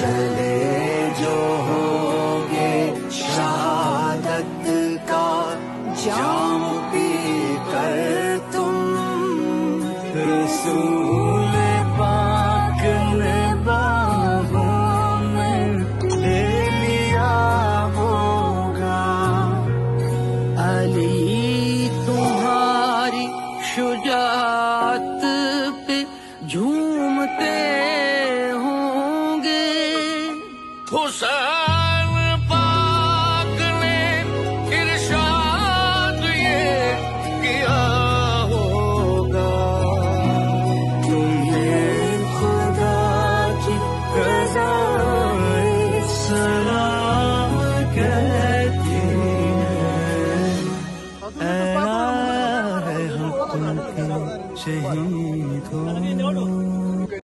चले जो होगे शहादत का जाम पी कर तुम, रसूल पाक ने बाहों में ले लिया होगा। अली तुम्हारी शुजाअत पे झूमते होंगे। हुसैन